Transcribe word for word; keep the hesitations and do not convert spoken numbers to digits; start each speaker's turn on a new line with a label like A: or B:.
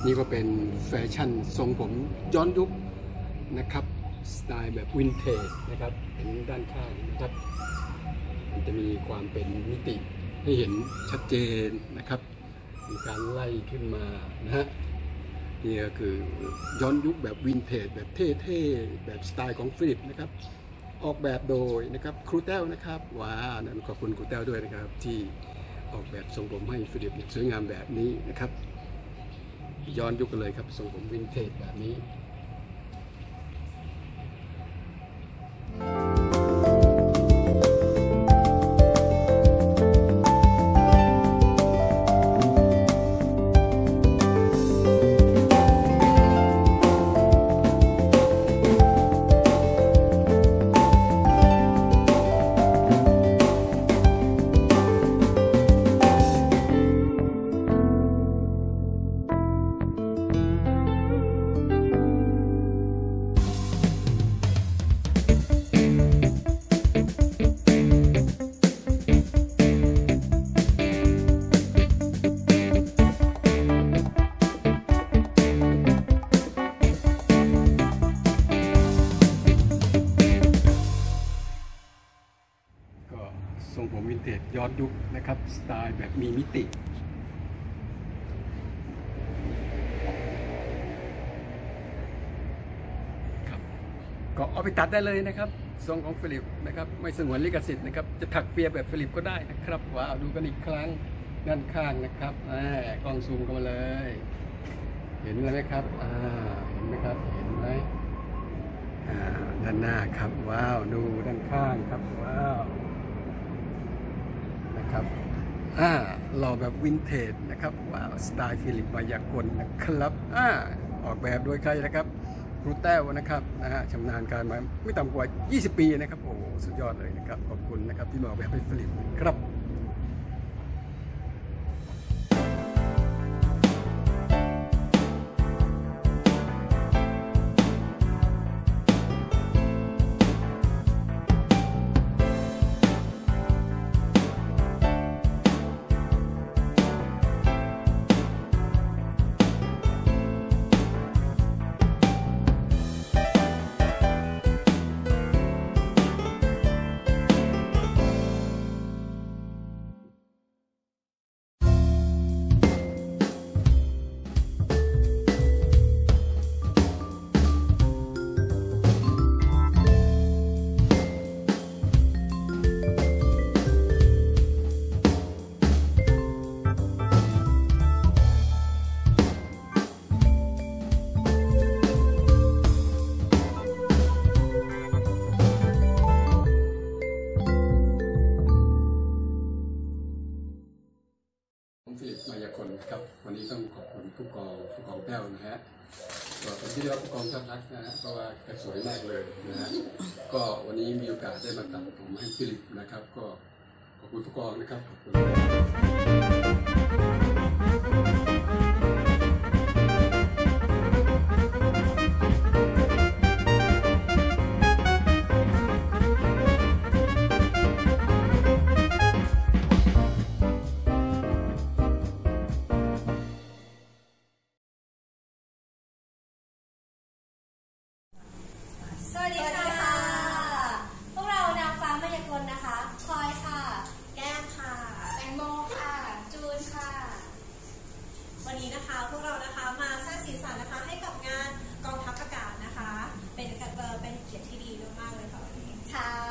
A: นี่ก็เป็นแฟชั่นทรงผมย้อนยุคนะครับสไตล์แบบวินเทจนะครับเห็นด้านข้างนะครับมันจะมีความเป็นมิติให้เห็นชัดเจนนะครับมีการไล่ขึ้นมานะฮะนี่ก็คือย้อนยุคแบบวินเทจแบบเท่ๆแบบสไตล์ของฟิลิปนะครับออกแบบโดยนะครับครูแต้วนะครับว้านั่นขอบคุณครูแต้วด้วยนะครับที่ออกแบบทรงผมให้ฟิลิปสวยงามแบบนี้นะครับย้อนยุคกันเลยครับทรงผมวินเทจแบบนี้ทรงผมวินเทจย้อนยุคนะครับสไตล์แบบมีมิติครับก็เอาไปตัดได้เลยนะครับทรงของฟิลิปนะครับไม่สงวนลิขสิทธิ์นะครับจะถักเปียแบบฟิลิปก็ได้นะครับว้าวดูกันอีกครั้งด้านข้างนะครับกล้องซูมเข้ามาเลยเห็นไหมครับอ่าเห็นไหมครับเห็นไหมอ่าด้านหน้าครับว้าวดูด้านข้างครับว้าวครับอ่าหล่อแบบวินเทจนะครับว้าวสไตล์ฟิลิปมายากลนะครับอ่าออกแบบโดยใครนะครับครูแต้วนะครับนะฮะชำนาญการมาไม่ต่ำกว่ายี่สิบปีนะครับโอ้สุดยอดเลยนะครับขอบคุณนะครับที่มาออกแบบให้ฟิลิปครับฟิลิปมายากลครับวันนี้ต้องขอบคุณผู้กองผู้กองแต้วนะฮะก็ผมที่ได้รับผู้กองชอบรักนะฮะเพราะว่าแกสวยมากเลยนะฮะก็วันนี้มีโอกาสได้มาตัดผมให้ฟิลิปนะครับก็ขอบคุณผู้กองนะครับขอบคุณ
B: สวัสดีค่ะพวกเรานางฟ้ามายากลนะคะพลอยค่ะแก้มค่ะแตงโมค่ะจูนค่ะวันนี้นะคะพวกเรานะคะมาสร้างสีสันนะคะให้กับงานกองทัพอากาศนะคะเป็นเออเป็นเกียรติที่ดีมากๆเลยค่ะวันนี้ใช่